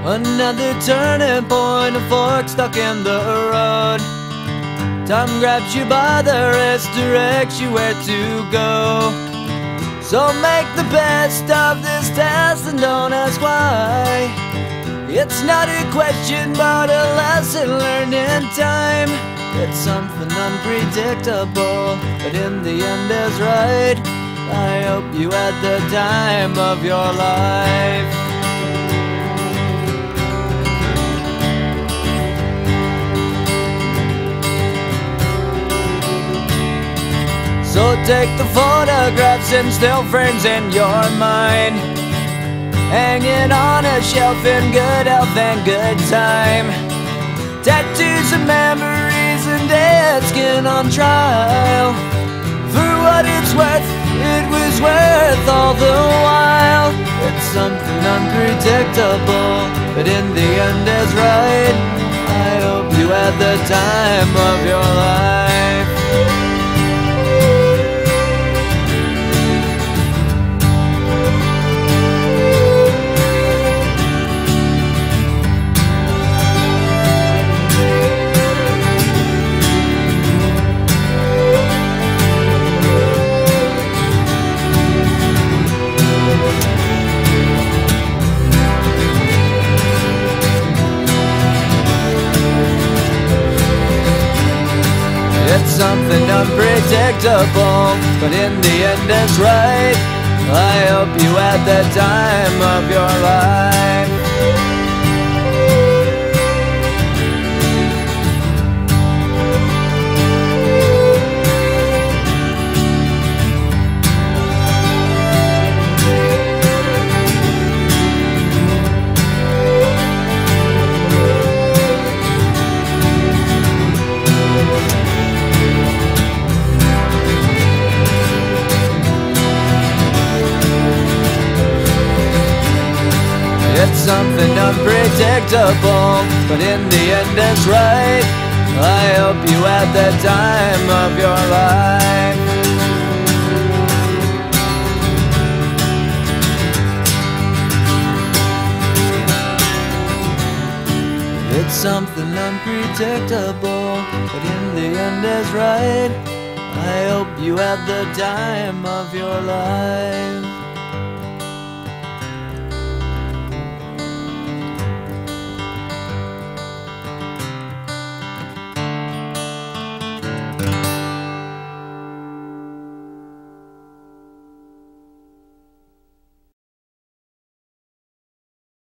Another turning point, a fork stuck in the road. Time grabs you by the wrist, directs you where to go. So make the best of this test and don't ask why. It's not a question but a lesson learned in time. It's something unpredictable, but in the end is right. I hope you had the time of your life. So take the photographs and still frames in your mind, hanging on a shelf in good health and good time. Tattoos of memories and dead skin on trial. For what it's worth, it was worth all the while. It's something unpredictable, but in the end is right. I hope you had the time of your life. It's something unpredictable, but in the end it's right. I hope you had the time of your life. It's something unpredictable, but in the end it's right. I hope you had the time of your life. It's something unpredictable, but in the end is right. I hope you had the time of your life.